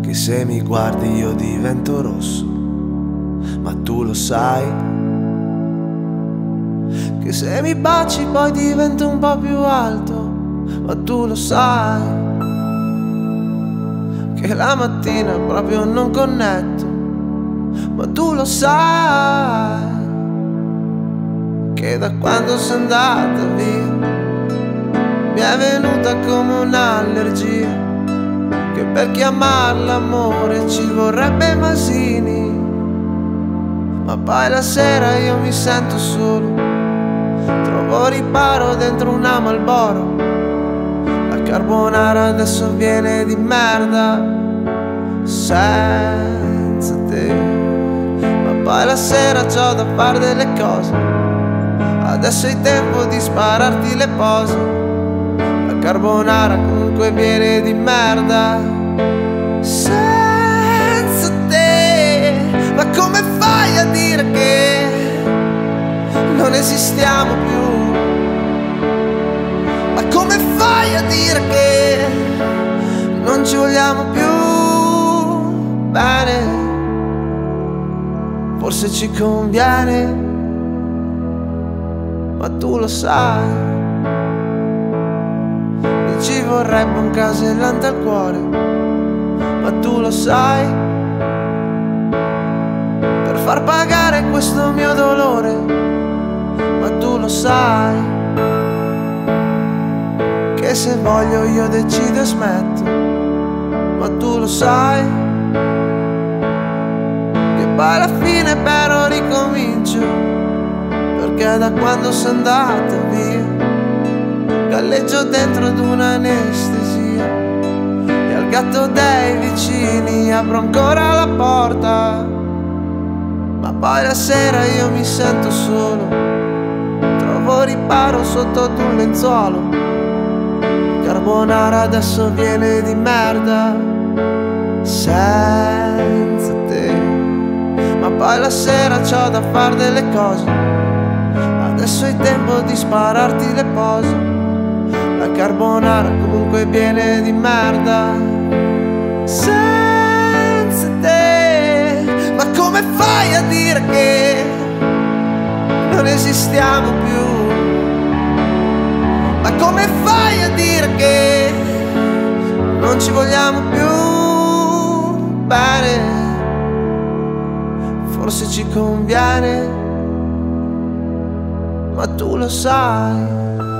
che se mi guardi io divento rosso, ma tu lo sai che se mi baci poi divento un po' più alto, ma tu lo sai che la mattina proprio non connetto, ma tu lo sai che da quando sei andata via mi è venuta come un'allergia, che per chiamarla amore ci vorrebbe Masini, ma poi la sera io mi sento solo, trovo riparo dentro una Marlboro, la carbonara adesso viene di merda senza te, ma poi la sera c'ho da fare delle cose, adesso è tempo di spararti le pose, la carbonara comunque viene di merda senza te, ma come fai a dire che non esistiamo più? Ma come fai a dire che non ci vogliamo più bene? Forse ci conviene, ma tu lo sai. Ci vorrebbe un casellante al cuore, ma tu lo sai, per far pagare questo mio dolore, ma tu lo sai, che se voglio io decido e smetto, ma tu lo sai, che poi alla fine però ricomincio, perché da quando sei andata via galleggio dentro ad un'anestesia e al gatto dei vicini apro ancora la porta, ma poi la sera io mi sento solo, trovo riparo sotto ad un lenzuolo, carbonara adesso viene di merda senza te, ma poi la sera c'ho da fare delle cose, adesso è tempo di spararti le pose, la carbonara comunque viene di merda senza te, ma come fai a dire che non esistiamo più? Ma come fai a dire che non ci vogliamo più bene? Forse ci conviene, ma tu lo sai.